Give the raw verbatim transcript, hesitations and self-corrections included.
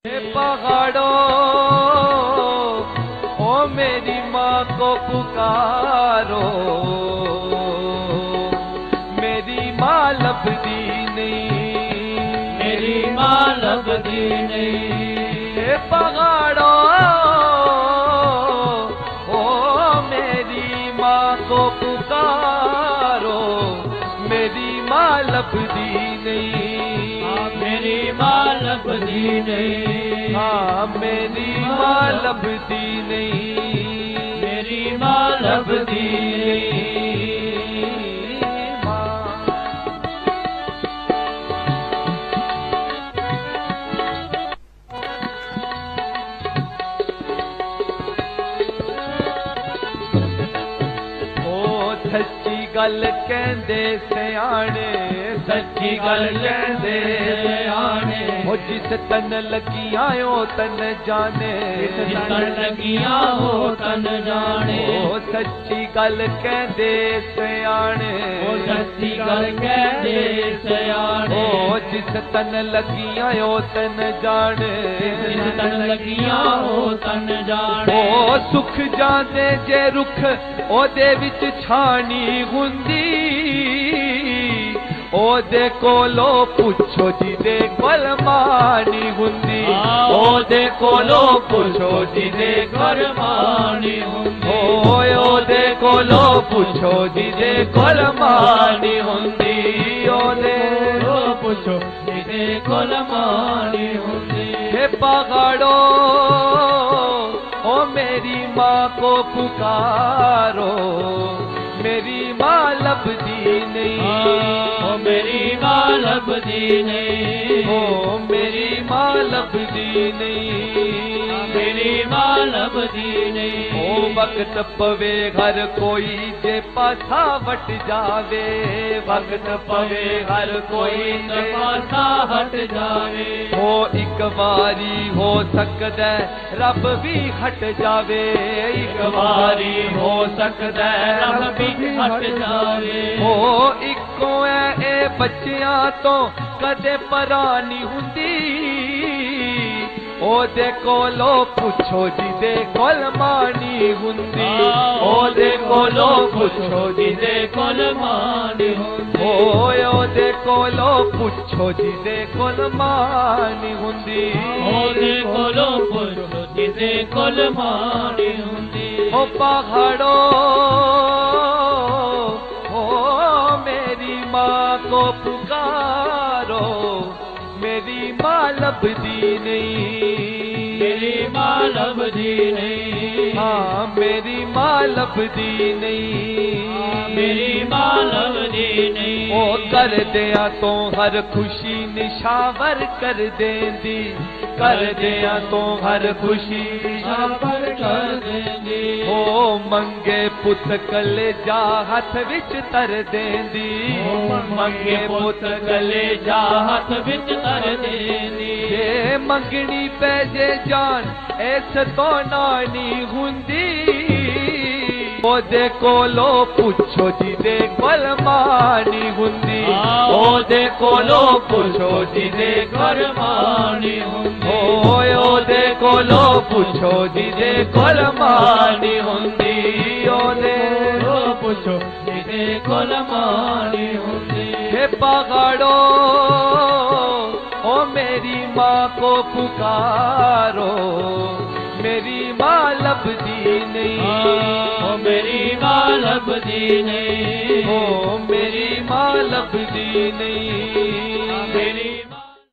पहाड़ों ओ मेरी माँ को पुकारो, मेरी माँ लभदी नहीं, मेरी माँ लभदी नहीं। पहाड़ों ओ मेरी माँ को पुकारो, मेरी माँ लभदी नहीं, मेरी माँ लभदी नहीं। हाँ मेरी माँ लभदी नहीं, मेरी माँ लभदी नहीं। ओ सच्ची गल कहंदे सियाणे, सच्ची गल कहंदे सियाणे। ओ जिस तन लगियां ओ तन जाने, जिस तन लगियां हो तन जाने। ओ सच्ची गल कहंदे सियाणे, ओ सच्ची गल कहंदे सियाणे। ओ जिस तन लगियां ओ तन जाने, जिस तन लगियां हो तन जाने। ओ सुख जांदे जे रुख ओदे विच छानी हुंदी, ओदे कोलो पुछो जिदे कोल मानी हुंदी, ओदे कोलो पुछो जिदे कोल मानी हुंदी। ओए ओदे कोलो पुछो जिदे कोल मानी हुंदी, ओदे कोलो पुछो जिदे कोल मानी हुंदी। हे पहाड़ो ओ मेरी माँ को पुकारो, मेरी माँ लभदी नहीं, ओ मेरी माँ लभदी नहीं। ओ मेरी माँ लभदी नहीं, मेरी माँ लभदी नहीं। ओ वक्त पवे हर कोई जे पाछा वट जावे, वक्त पवे हर कोई जे पाछा हट जावे। हो एक बारी हो सकदा रब भी हट जावे, एक बारी हो सकदा रब भी हट जावे। हो इको है ए बच्चियां तो कदे परानी हुंदी, ओदे कोलो पुछो जिदे कोल मानी हुंदी, ओदे कोलो पुछो जिदे कोल मानी हुंदी। ओए ओदे कोलो पुछो जिदे कोल मानी हुंदी, ओदे कोलो पुछो जिदे कोल मानी हुंदी। ओ पहाड़ो ओ मेरी माँ को पुकारो, मेरी माँ लभदी नहीं, मेरी माँ लभदी नहीं। हाँ मेरी माँ लभदी नहीं, मेरी माँ लभदी नहीं। ओ कर दिया तो हर खुशी निशावर कर देंदी, कर दिया तो हर खुशी निशावर कर देंदी। ओ मंगे पुत कले जा हथ विच तर देंदी, मंगे पुत कले जा हथ विच तर देंदी। जे मंगनी पै जे जान ऐस तो नानी हुंदी, ओदे कोलो पुछो जिदे कोल मानी हुंदी, ओदे कोलो पुछो जिदे कोल मानी हुंदी। ओए ओदे कोलो पुछो जिदे कोल मानी हुंदी, ओदे कोलो पुछो जिदे कोल मानी हुंदी। हे पहाड़ो ओ मेरी माँ को पुकारो, मेरी माँ लभदी नहीं, ओ मेरी माँ लभदी नहीं। ओ मेरी माँ लभदी नहीं, मेरी